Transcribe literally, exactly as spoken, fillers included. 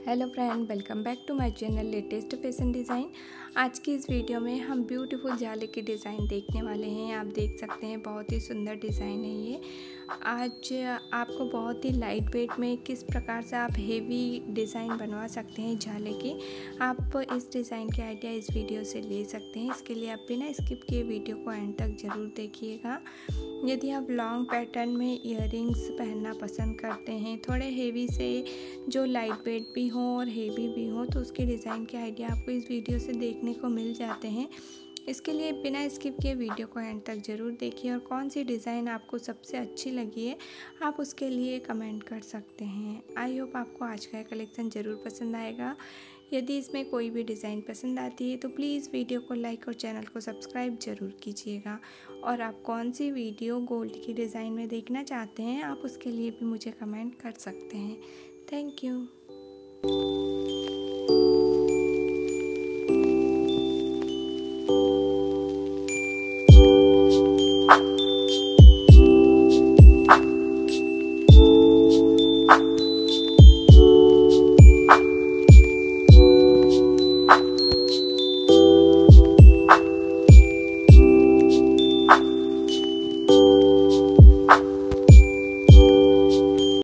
Hello friend, welcome back to my channel latest fashion design. आज की इस video में हम ब्यूटीफुल जाले की डिज़ाइन देखने वाले हैं। आप देख सकते हैं बहुत ही सुंदर डिज़ाइन है ये। आज आपको बहुत ही लाइट वेट में किस प्रकार से आप हेवी डिज़ाइन बनवा सकते हैं जाले की, आप इस डिज़ाइन के आइडिया इस वीडियो से ले सकते हैं। इसके लिए आप बिना स्किप किए वीडियो को एंड तक ज़रूर देखिएगा। यदि आप लॉन्ग पैटर्न में इयररिंग्स पहनना पसंद करते हैं, थोड़े हेवी से जो लाइट वेट भी हो और हेवी भी हो, तो उसके डिज़ाइन के आइडिया आपको इस वीडियो से देखने को मिल जाते हैं। इसके लिए बिना स्किप किए वीडियो को एंड तक ज़रूर देखिए और कौन सी डिज़ाइन आपको सबसे अच्छी लगी है आप उसके लिए कमेंट कर सकते हैं। आई होप आपको आज का कलेक्शन ज़रूर पसंद आएगा। यदि इसमें कोई भी डिज़ाइन पसंद आती है तो प्लीज़ वीडियो को लाइक और चैनल को सब्सक्राइब ज़रूर कीजिएगा। और आप कौन सी वीडियो गोल्ड की डिज़ाइन में देखना चाहते हैं आप उसके लिए भी मुझे कमेंट कर सकते हैं। Thank you.